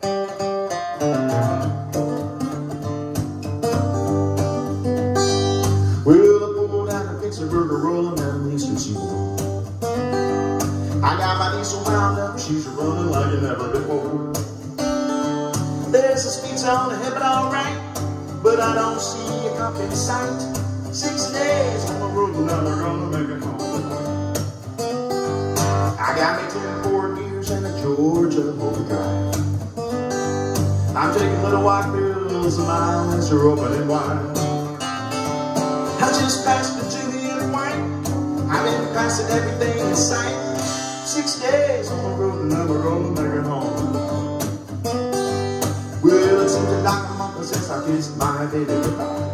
Well, I pulled out a pizza burger rolling down the eastern seaboard. I got my niece so wound up, she's running like never before. There's a speed on the head, but alright, but I don't see a cop in sight. 6 days on the road, and now they're gonna make it home tonight. I got me 10 Ford gears and a Georgia overdrive. I'm taking little white pills, and my eyes are opening wide. I just passed the Jimmy and white. I've been passing everything in sight. 6 days on the road, and now we're gonna make it home. Well, it seems like a month since I kissed my baby goodbye.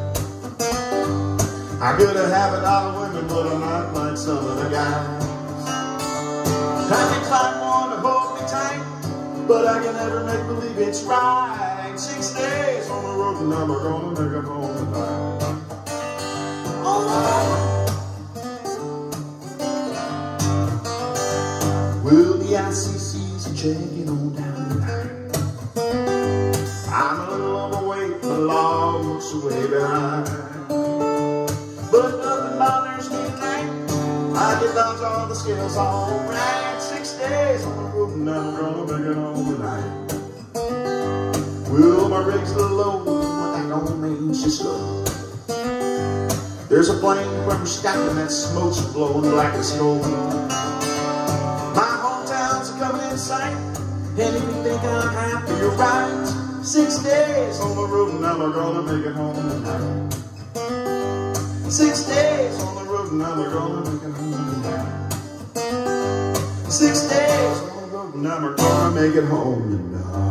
I could have a lot of women, but I'm not like some of the guys. I can find one to hold me tight, but I can never make believe it's right. 6 days on the road, and now we're gonna make it home tonight. Well, the ICC's are checking on down tonight. I'm a little overweight, the law looks way behind. But nothing bothers me tonight. I get dodge all the scales all right. 6 days on the road, and now we're gonna make it home tonight. Well, my rig's a little low, but that don't mean she's slow. There's a plane where we're stacking, that smoke's blowing black as smoke. My hometown's coming in sight, and if you think I'm happy, you're right. 6 days on the road, and now we're gonna make it home tonight. 6 days on the road, and now we're gonna make it home tonight. 6 days on the road, and now we're gonna make it home tonight.